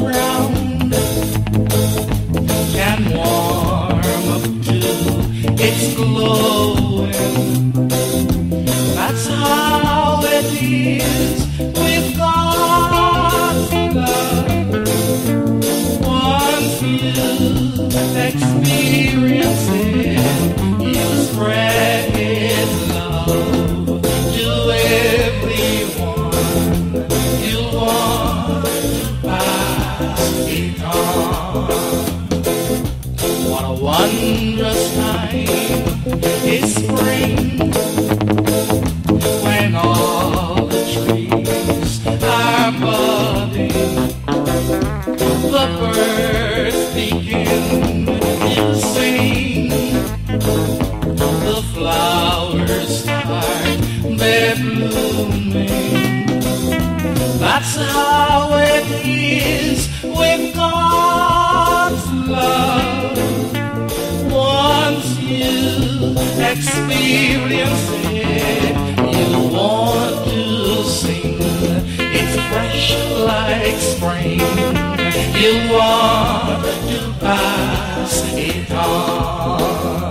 ground can warm up to its glowing. That's how it is with God's love. Once you experience it, you spread His love to everyone. You want to pass it on. What a wondrous time is spring, when all the trees are budding, the birds begin to sing, the flowers start their blooming. That's how it is with God's love. Once you experience it, you want to sing. It's fresh like spring. You want to pass it on.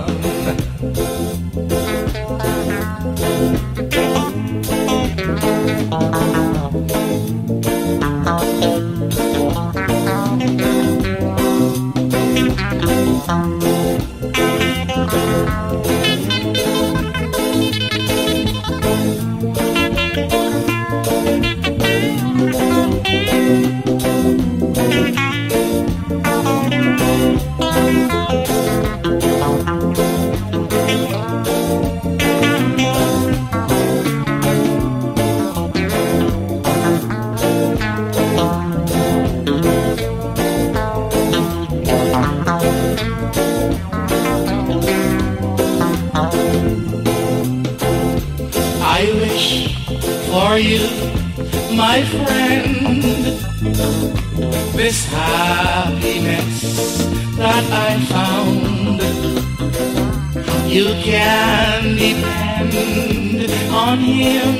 I wish for you, my friend, this happiness that I found. You can depend on Him.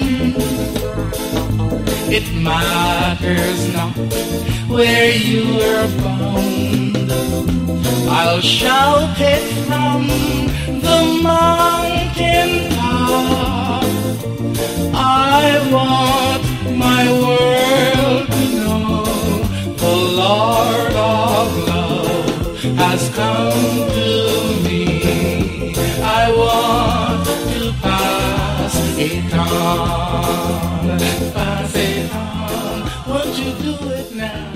It matters not where you are bound. I'll shout it from the mountain top. I want my world to know the Lord of love has come to me. I want to pass it on, pass it on. Won't you do it now?